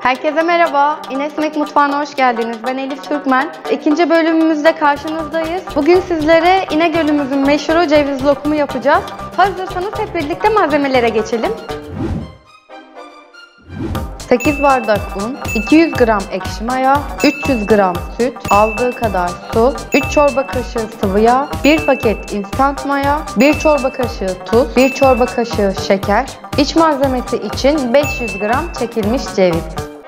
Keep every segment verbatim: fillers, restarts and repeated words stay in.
Herkese merhaba. İnesmek Mutfağı'na hoş geldiniz. Ben Elif Türkmen. İkinci bölümümüzde karşınızdayız. Bugün sizlere İnegöl'ümüzün meşhur ceviz lokumu yapacağız. Hazırsanız hep birlikte malzemelere geçelim. sekiz bardak un, iki yüz gram ekşi maya, üç yüz gram süt, aldığı kadar su, üç çorba kaşığı sıvı yağ, bir paket instant maya, bir çorba kaşığı tuz, bir çorba kaşığı şeker, iç malzemesi için beş yüz gram çekilmiş ceviz.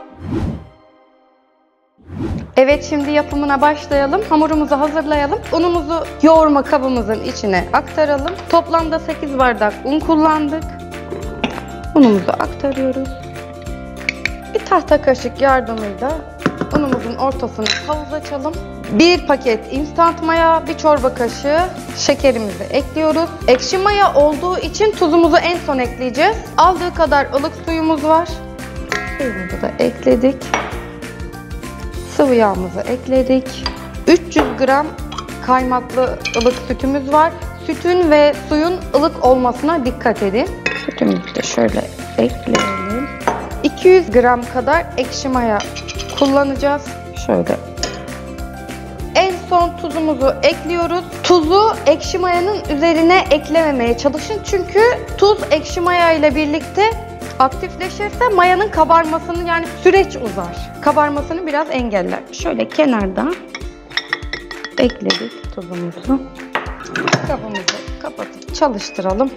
Evet, şimdi yapımına başlayalım. Hamurumuzu hazırlayalım. Unumuzu yoğurma kabımızın içine aktaralım. Toplamda sekiz bardak un kullandık. Unumuzu aktarıyoruz. Bir tahta kaşık yardımıyla unumuzun ortasına havuz açalım. Bir paket instant maya, bir çorba kaşığı şekerimizi ekliyoruz. Ekşi maya olduğu için tuzumuzu en son ekleyeceğiz. Aldığı kadar ılık suyumuz var. Suyumuzu da ekledik. Sıvı yağımızı ekledik. üç yüz gram kaymaklı ılık sütümüz var. Sütün ve suyun ılık olmasına dikkat edin. Sütümüzü de şöyle ekleyelim. iki yüz gram kadar ekşi maya kullanacağız. Şöyle. En son tuzumuzu ekliyoruz. Tuzu ekşi mayanın üzerine eklememeye çalışın. Çünkü tuz ekşi maya ile birlikte aktifleşirse mayanın kabarmasını, yani süreç uzar. Kabarmasını biraz engeller. Şöyle kenardan ekledik tuzumuzu. Kabımızı kapatıp çalıştıralım.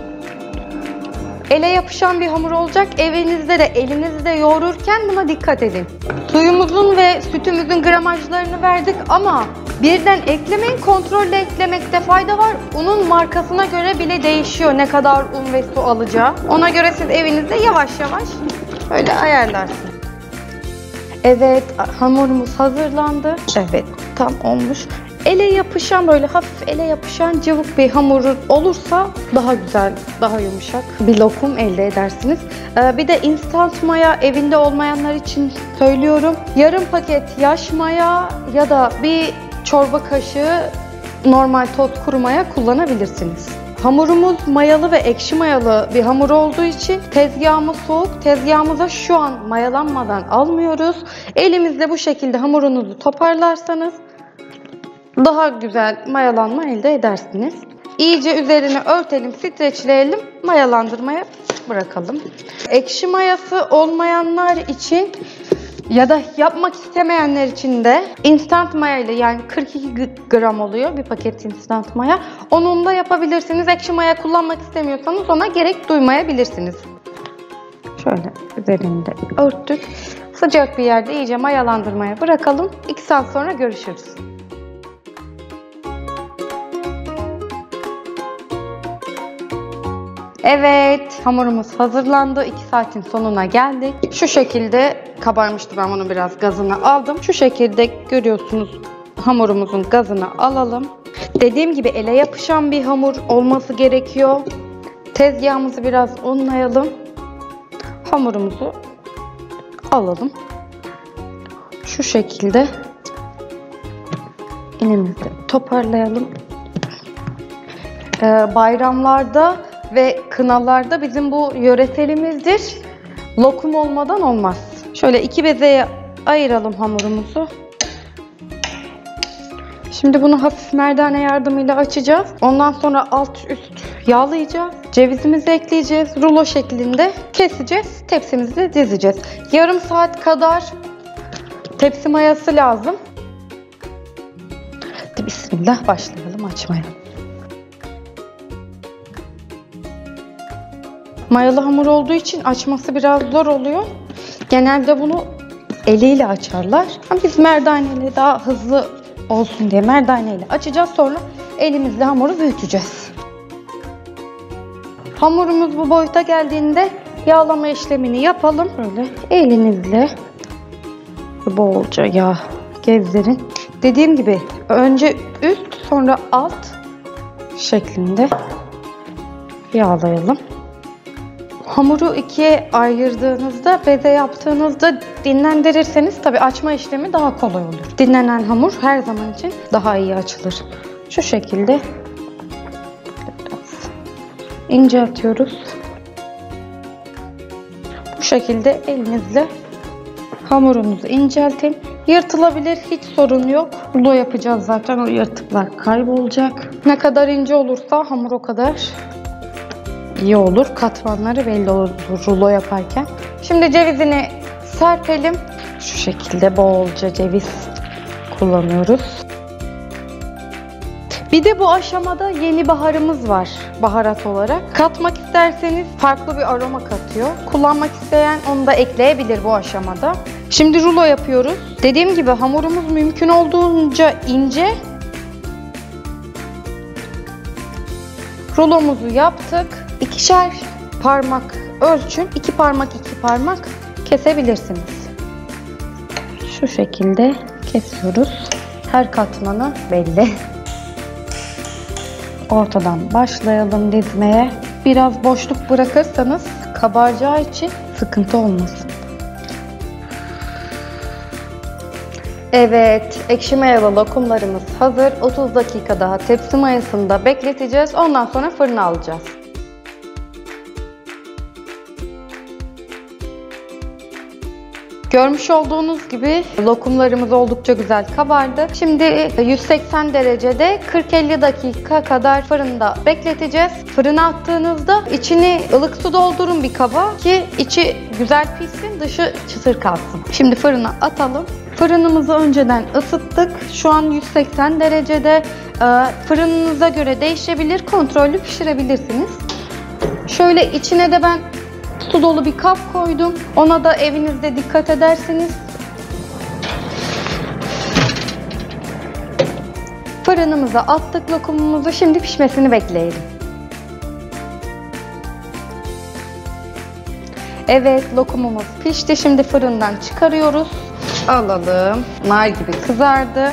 Ele yapışan bir hamur olacak. Evinizde de elinizde yoğururken buna dikkat edin. Suyumuzun ve sütümüzün gramajlarını verdik ama birden eklemeyin. Kontrolle eklemekte fayda var. Unun markasına göre bile değişiyor ne kadar un ve su alacağı. Ona göre siz evinizde yavaş yavaş böyle ayarlarsınız. Evet, hamurumuz hazırlandı. Evet, tam olmuş. Ele yapışan, böyle hafif ele yapışan cıvık bir hamur olursa daha güzel, daha yumuşak bir lokum elde edersiniz. Ee, bir de instant maya evinde olmayanlar için söylüyorum. Yarım paket yaş maya ya da bir çorba kaşığı normal toz kuru maya kullanabilirsiniz. Hamurumuz mayalı ve ekşi mayalı bir hamur olduğu için tezgahımız soğuk. Tezgahımıza şu an mayalanmadan almıyoruz. Elimizle bu şekilde hamurunuzu toparlarsanız daha güzel mayalanma elde edersiniz. İyice üzerini örtelim, streçleyelim, mayalandırmaya bırakalım. Ekşi mayası olmayanlar için ya da yapmak istemeyenler için de instant maya ile, yani kırk iki gram oluyor bir paket instant maya. Onunla yapabilirsiniz. Ekşi maya kullanmak istemiyorsanız ona gerek duymayabilirsiniz. Şöyle üzerini de örttük. Sıcak bir yerde iyice mayalandırmaya bırakalım. iki saat sonra görüşürüz. Evet, hamurumuz hazırlandı. iki saatin sonuna geldik. Şu şekilde kabarmıştı, ben bunu biraz gazını aldım. Şu şekilde görüyorsunuz, hamurumuzun gazını alalım. Dediğim gibi ele yapışan bir hamur olması gerekiyor. Tezgahımızı biraz unlayalım. Hamurumuzu alalım. Şu şekilde elimizle toparlayalım. Ee, bayramlarda ve kınalarda bizim bu yöreselimizdir. Lokum olmadan olmaz. Şöyle iki bezeye ayıralım hamurumuzu. Şimdi bunu hafif merdane yardımıyla açacağız. Ondan sonra alt üst yağlayacağız. Cevizimizi ekleyeceğiz. Rulo şeklinde keseceğiz. Tepsimizi dizeceğiz. Yarım saat kadar tepsi mayası lazım. Hadi bismillah başlayalım açmaya. Mayalı hamur olduğu için açması biraz zor oluyor. Genelde bunu eliyle açarlar. Ama biz merdaneyle daha hızlı olsun diye merdaneyle açacağız. Sonra elimizle hamuru büyüteceğiz. Hamurumuz bu boyuta geldiğinde yağlama işlemini yapalım. Böyle elinizle bolca yağ gezdirin. Dediğim gibi önce üst sonra alt şeklinde yağlayalım. Hamuru ikiye ayırdığınızda, beze yaptığınızda dinlendirirseniz tabii açma işlemi daha kolay olur. Dinlenen hamur her zaman için daha iyi açılır. Şu şekilde ince atıyoruz. Bu şekilde elinizle Hamurunuzu inceltin. Yırtılabilir, hiç sorun yok. Rulo yapacağız zaten, o yırtıklar kaybolacak. Ne kadar ince olursa hamur o kadar iyi olur. Katmanları belli olur rulo yaparken. Şimdi cevizini serpelim. Şu şekilde bolca ceviz kullanıyoruz. Bir de bu aşamada yeni baharımız var baharat olarak. Katmak isterseniz farklı bir aroma katıyor. Kullanmak isteyen onu da ekleyebilir bu aşamada. Şimdi rulo yapıyoruz. Dediğim gibi hamurumuz mümkün olduğunca ince. Rulomuzu yaptık. İkişer parmak ölçün. İki parmak iki parmak kesebilirsiniz. Şu şekilde kesiyoruz. Her katmanı belli. Ortadan başlayalım dizmeye. Biraz boşluk bırakırsanız kabaracağı için sıkıntı olmasın. Evet, ekşi mayalı lokumlarımız hazır. otuz dakika daha tepsi mayasında bekleteceğiz. Ondan sonra fırına alacağız. Görmüş olduğunuz gibi lokumlarımız oldukça güzel kabardı. Şimdi yüz seksen derecede kırk elli dakika kadar fırında bekleteceğiz. Fırına attığınızda içini ılık su doldurun bir kaba ki içi güzel pişsin, dışı çıtır kalsın. Şimdi fırına atalım. Fırınımızı önceden ısıttık. Şu an yüz seksen derecede. Fırınınıza göre değişebilir. Kontrollü pişirebilirsiniz. Şöyle içine de ben su dolu bir kap koydum. Ona da evinizde dikkat edersiniz. Fırınımıza attık lokumumuzu. Şimdi pişmesini bekleyelim. Evet, lokumumuz pişti. Şimdi fırından çıkarıyoruz. Alalım. Nar gibi kızardı.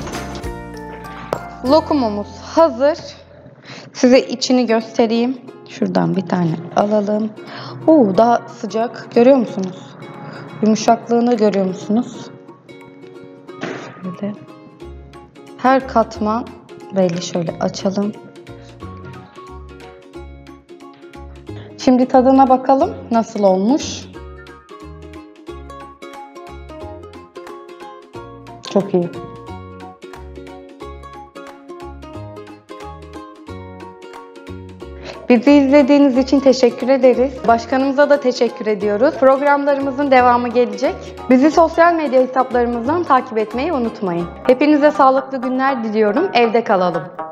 Lokumumuz hazır. Size içini göstereyim. Şuradan bir tane alalım. Oo, daha sıcak. Görüyor musunuz? Yumuşaklığını görüyor musunuz? Şöyle. Her katman belli. Şöyle açalım. Şimdi tadına bakalım nasıl olmuş. Çok iyi. Bizi izlediğiniz için teşekkür ederiz. Başkanımıza da teşekkür ediyoruz. Programlarımızın devamı gelecek. Bizi sosyal medya hesaplarımızdan takip etmeyi unutmayın. Hepinize sağlıklı günler diliyorum. Evde kalalım.